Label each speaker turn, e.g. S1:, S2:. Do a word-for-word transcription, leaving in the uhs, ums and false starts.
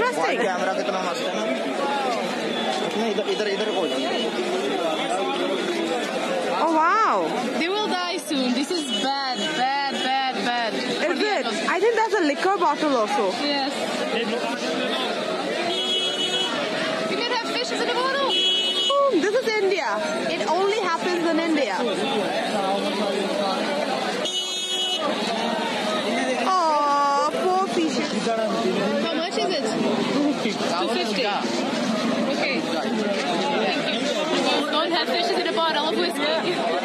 S1: interesting.
S2: Camera कितना मस्त है ना। नहीं इधर इधर इधर को।
S1: Oh wow.
S3: They will die soon. This is bad, bad, bad, bad.
S1: Is it? I think that's a liquor bottle also.
S3: Yes. You can have fishes in a bottle.
S1: Oh, this is India. It only happens in India. Oh, poor fishes.
S3: How much is it? two fifty. Okay. Thank you. Don't have fishes in a bottle of whiskey.